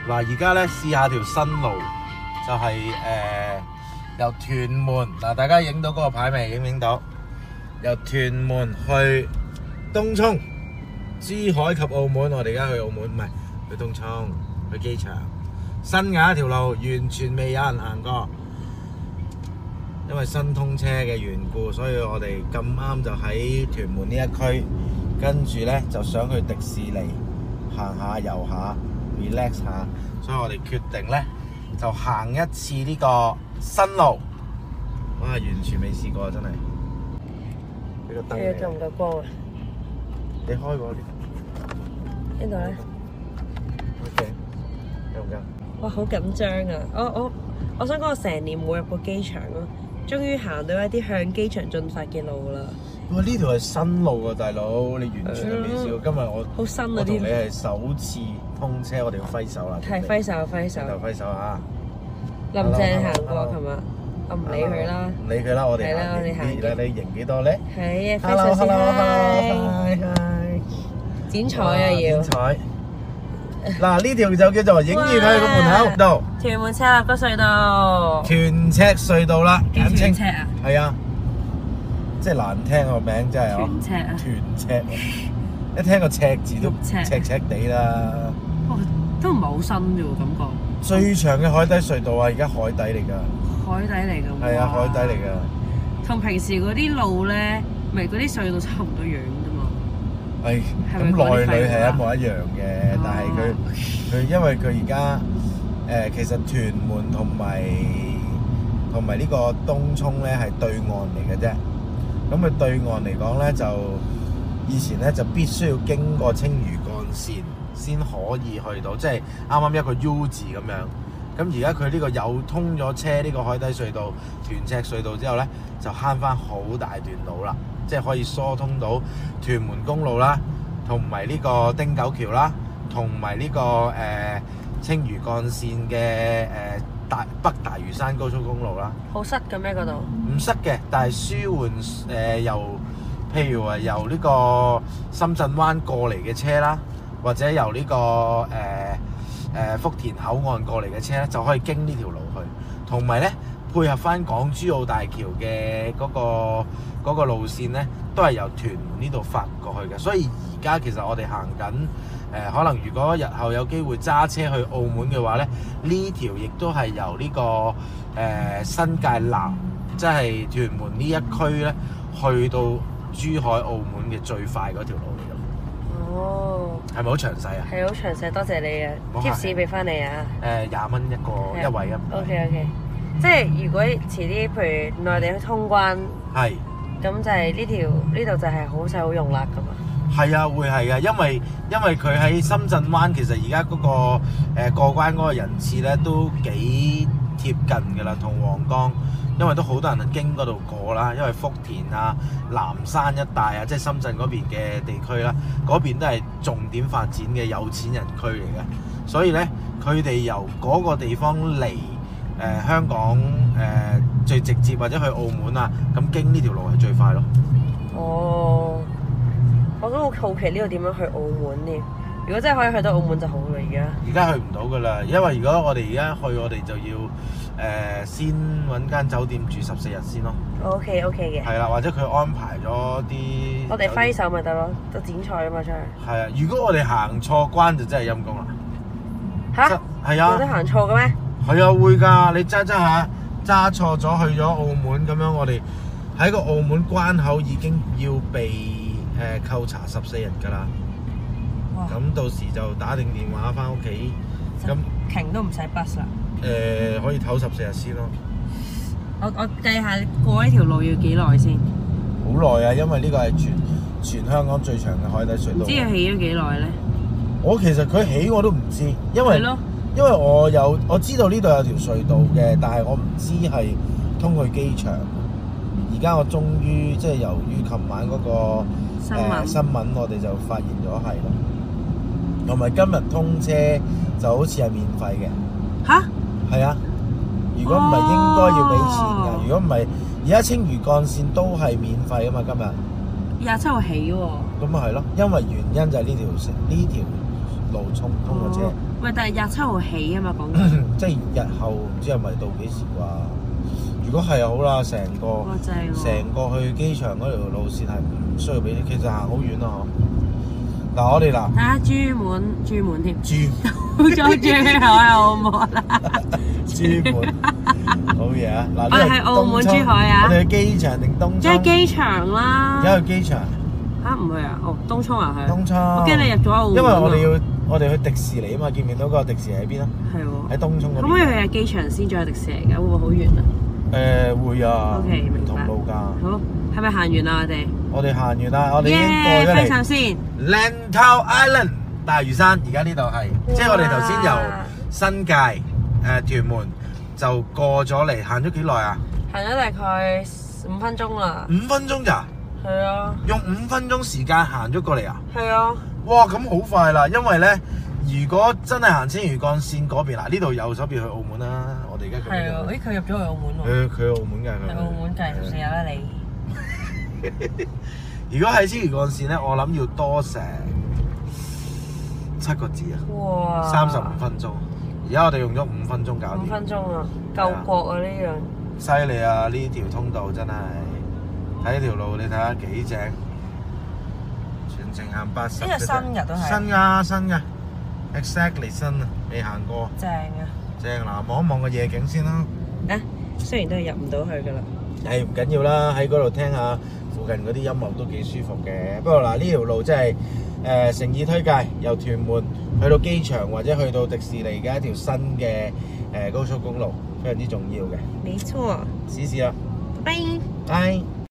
嗱，而家咧試下條新路，就係由屯門嗱，大家影到嗰個牌未？影唔影到？由屯門去東涌、珠海及澳門，我哋而家去澳門，唔係去東涌，去機場。新嘅一條路，完全未有人行過，因為新通車嘅緣故，所以我哋咁啱就喺屯門呢一區，跟住咧就想去迪士尼行下遊下 relax 下，所以我哋決定咧就行一次呢個新路。哇！完全未試過，真係呢個燈夠唔夠光啊？ 你開過呢度咧？ OK， 夠唔夠？ 哇！好緊張啊！我想講我成年冇入過機場咯，終於行到一啲向機場進發嘅路啦。 哇！呢條係新路啊，大佬，你完全未試過。今日好新啊！ 我同你係首次通車，我哋要揮手啦。 係揮手，揮手。 揮手啊！ 林鄭行過，琴日我唔理佢啦。 唔理佢啦，我哋係啦，我哋行嘅。你贏幾多咧？ 係啊，揮手先嗨！剪彩啊要。 剪彩。嗱，呢條就叫做影住佢個門口度。 屯門赤鱲角隧道。 屯赤隧道啦，簡稱。 屯赤啊？ 係啊。即係難聽個名真係哦。 屯赤啊。 屯赤。一聽個赤字都赤赤地啦。 都唔係好新啫喎，感覺。 最長嘅海底隧道啊，而家海底嚟㗎。 海底嚟㗎。 係啊，海底嚟㗎。 同平時嗰啲路咧，咪嗰啲隧道差唔多樣啫嘛。 係，咁內裏係一模一樣嘅，但係佢因為佢而家其實屯門同埋呢個東涌咧係對岸嚟嘅啫。咁佢對岸嚟講咧，就以前咧就必須要經過青嶼幹線先可以去到，即係啱啱一個 U 字咁樣。咁而家佢呢個又通咗車呢個海底隧道、屯赤隧道之後咧，就慳翻好大段路啦，即係可以疏通到屯門公路啦，同埋呢個汀九橋啦，同埋呢個青嶼幹線嘅北大嶼山高速公路啦。 好塞嘅咩嗰度？ 唔塞嘅，但係舒緩譬如話由呢個深圳灣過嚟嘅車啦，或者由呢個福田口岸過嚟嘅車咧，就可以經呢條路去，同埋咧配合翻港珠澳大橋嘅嗰個路線咧，都係由屯門呢度發過去嘅。所以而家其實我哋行緊可能如果日後有機會揸車去澳門嘅話咧，呢條亦都係由呢個新界南，即係屯門呢一區咧，去到珠海澳門嘅最快嗰條路嚟嘅。 哦， 係咪好詳細啊？係好詳細，多謝你啊！貼士俾翻你啊 ！20蚊一位啊。 OK， 即係如果遲啲，譬如內地去通關，係咁就係呢度就係好使好用啦咁啊。 係啊，會係啊，因為佢喺深圳灣，其實而家嗰個過關嗰個人次咧都幾貼近㗎啦，同皇崗。因為都好多人經嗰度過啦，因為福田啊、南山一帶啊，即係深圳嗰邊嘅地區啦，嗰邊都係重點發展嘅有錢人區嚟嘅，所以咧佢哋由嗰個地方嚟香港最直接或者去澳門啊，咁經呢條路係最快咯。哦， 我都好好奇呢度點樣去澳門呢？如果真係可以去到澳門就好啦， 而家去唔到㗎啦，因為如果我哋而家去，我哋就要先揾間酒店住14日先咯。 OK 嘅。係啦，或者佢安排咗啲。 我哋揮手咪得咯，都剪彩啊嘛出去。 係啊，如果我哋行錯關就真係陰公啦。 嚇？ 係啊。 有得行錯嘅咩？ 係啊，會㗎。你揸下揸錯咗去咗澳門咁樣，我哋喺個澳門關口已經要被扣查14日㗎啦。咁到時就打定電話翻屋企，咁停都唔使 bus 啦。 可以唞14日先咯。 我計下過呢條路要幾耐先？ 好耐啊，因為呢個係全香港最長嘅海底隧道。 唔知佢起咗幾耐咧？ 我其實佢起我都唔知，因為我知道呢度有條隧道嘅，但係我唔知係通去機場。而家我終於即係由於琴晚嗰個新聞，我哋就發現咗係咯。同埋今日通車就好似係免費嘅。嚇？係啊！如果唔係應該要俾錢㗎。如果唔係，而家青嶼幹線都係免費啊嘛。今日27號起喎。咁咪係咯，因為原因就係呢條路通過車。 喂，但係27號起啊嘛，講緊。 即係日後唔知係咪到幾時啩？如果係好啦，成個去機場嗰條路線係唔需要俾，其實行好遠咯嗬。嗱，我哋嗱， 睇下珠門添。 珠珠門，好嘢啊！嗱， 我哋係澳門珠海啊。 我哋去機場定東涌？ 即係機場啦。 而家去機場。 嚇唔去啊？哦，東涌啊，係。 東涌。 我驚你入咗澳門。 因為我哋去迪士尼啊嘛，見唔見到嗰個迪士尼喺邊啊？ 係喎。 喺東涌嗰邊。 可唔可以去下機場先再去迪士尼㗎？會唔會好遠啊？ 會啊。 OK，明白。 唔同路㗎。 好，係咪行完啦？我哋行完啦，我哋已經過咗嚟。 揮手先。 Lantau Island 大嶼山，而家呢度係，即係我哋頭先由新界屯門就過咗嚟，行咗幾耐啊？ 行咗大概5分鐘啦。 5分鐘咋？ 係啊。用 5分鐘時間行咗過嚟啊？ 係啊。 哇，咁好快啦！因為咧，如果真係行青嶼幹線嗰邊嗱，呢度右手邊去澳門啦，我哋而家係啊，佢入咗去澳門喎。 佢澳門㗎， 係澳門計條線啦你。 如果喺青嶼幹線咧，我諗要多成7個字啊！ 哇 ！35分鐘，而家我哋用咗5分鐘搞掂。5 分鐘啊，救國啊呢樣！ 犀利啊！呢條通道真係睇條路，你睇下幾正，全程行80。 呢個新㗎都係。 新㗎 ，exactly 新啊，未行過。 正啊！ 正嗱，望一望個夜景先啦。 啊，雖然都係入唔到去㗎啦。 唔緊要啦，喺嗰度聽下附近嗰啲音樂都幾舒服嘅。不過嗱，呢條路真係誠意推介，由屯門去到機場或者去到迪士尼嘅一條新嘅高速公路，非常之重要嘅。 沒錯。 試試啦。 拜拜。 拜。